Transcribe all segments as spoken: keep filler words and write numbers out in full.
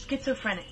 Schizophrenic.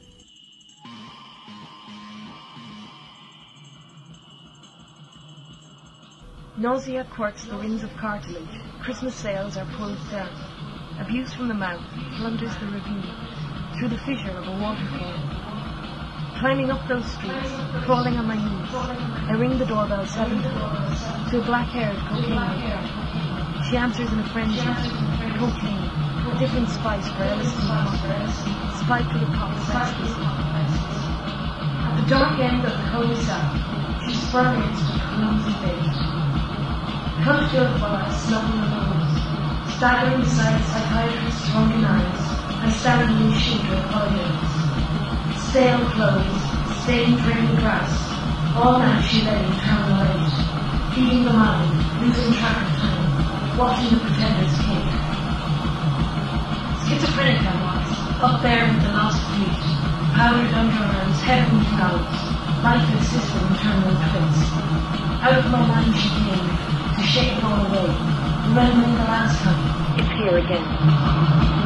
Nausea quirks the rings of cartilage. Christmas sales are pulled down. Abuse from the mouth plunders the ravine through the fissure of a waterfall. Climbing up those streets, crawling on my knees, I ring the doorbell seven times to a black-haired cocaine maker. She answers in a frenzy. Cocaine, a different spice for L S D poppers, spiked with a pop of ecstasy. At the dark end of the cul-de-sac, she sprung into the clumsy bait. Cunt-filled bars snuffing the nose, staggering beside a psychiatrist's drunken eyes, I stand in the shoot or apologize. Stale clothes, stained drained grass, all night she lay in town light, feeding the mind, losing track of time, watching the pretenders cake. Schizophrenic I was, up there with the lost fleet, powdered underarms, heavenly clouds, life and system in terminal twits. Out of my mind she came, to shake it all away, remembering the last time, it's here again.